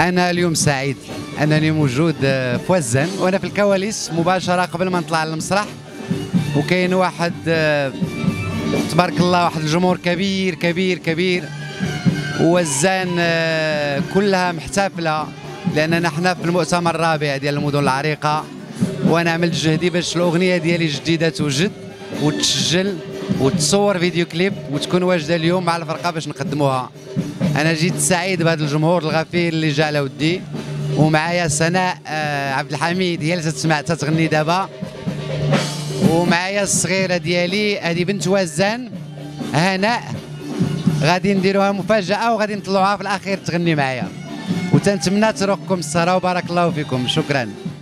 أنا اليوم سعيد أنني موجود في وزان، وأنا في الكواليس مباشرة قبل ما نطلع للمسرح، وكاين واحد تبارك الله واحد الجمهور كبير كبير كبير، ووزان كلها محتفلة لأننا حنا في المؤتمر الرابع ديال المدن العريقة، وأنا عملت جهدي باش الأغنية ديالي جديدة توجد وتسجل وتصور فيديو كليب وتكون واجدة اليوم مع الفرقة باش نقدموها. أنا جيت سعيد بهذا الجمهور الغفير اللي جا على ودي، ومعايا سناء عبد الحميد هي اللي تسمع تغني دابا، ومعايا الصغيرة ديالي هذه بنت وزان هناء، غادي نديروها مفاجأة وغادي نطلعوها في الأخير تغني معايا، وتنتمنى تروقكم السهرة وبارك الله فيكم. شكرا.